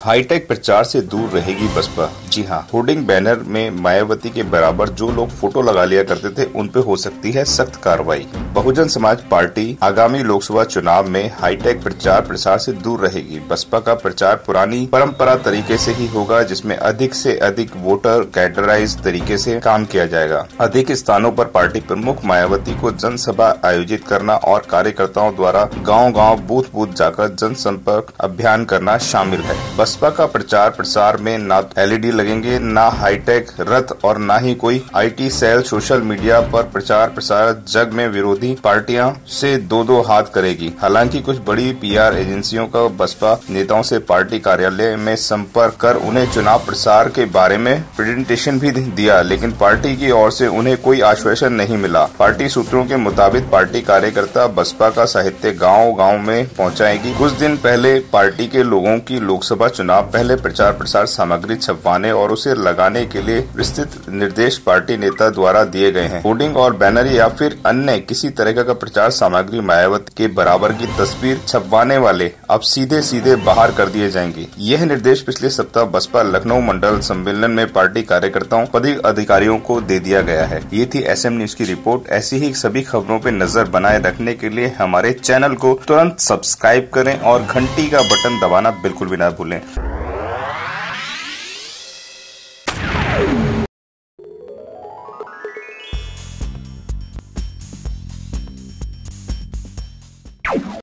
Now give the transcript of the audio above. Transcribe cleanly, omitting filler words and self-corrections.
Hi tech प्रचार से दूर रहेगी बसपा। जी हां, होर्डिंग बैनर में मायावती के बराबर जो लोग फोटो लगा लिया करते थे उन पे हो सकती है सख्त कार्रवाई। बहुजन समाज पार्टी आगामी लोकसभा चुनाव में हाईटेक प्रचार प्रसार से दूर रहेगी। बसपा का प्रचार पुरानी परंपरा तरीके से ही होगा, जिसमें अधिक से अधिक वोटर कैडराइज तरीके से काम किया जाएगा। अधिक स्थानों पर पार्टी प्रमुख मायावती को जनसभा आयोजित करना और कार्यकर्ताओं द्वारा गांव-गांव बूथ-बूथ जाकर जनसंपर्क अभियान करना शामिल है। बसपा का प्रचार प्रसार में न एलईडी लगेंगे, न हाईटेक रथ और न ही कोई आईटी सेल। सोशल मीडिया पर प्रचार प्रसार जग में विरोधी पार्टियां से दो हाथ करेगी। हालांकि कुछ बड़ी पीआर एजेंसियों का बसपा नेताओं से पार्टी कार्यालय में संपर्क कर उन्हें चुनाव प्रसार के बारे में प्रेजेंटेशन भी दिया, लेकिन पार्टी की ओर से उन्हें कोई आश्वासन नहीं मिला। पार्टी सूत्रों के मुताबिक पार्टी कार्यकर्ता बसपा का साहित्य गांव-गांव में पहुंचाएगी। कुछ दिन पहले पार्टी के लोगों की लोकसभा चुनाव पहले प्रचार प्रसार सामग्री छपवाने और उसे लगाने के लिए विस्तृत निर्देश पार्टी नेता द्वारा दिए गए हैं। होर्डिंग और बैनर या फिर अन्य किसी तरह का प्रचार सामग्री मायावती के बराबर की तस्वीर छपवाने वाले अब सीधे बाहर कर दिए जाएंगे। यह निर्देश पिछले सप्ताह बसपा लखनऊ मंडल सम्मेलन में पार्टी कार्यकर्ताओं पदाधिकारियों को दे दिया गया है। ये थी एसएम न्यूज की रिपोर्ट। ऐसी ही सभी खबरों पर नजर बनाए रखने के लिए हमारे चैनल को तुरंत सब्सक्राइब करें और घंटी का बटन दबाना बिल्कुल भी ना भूलें।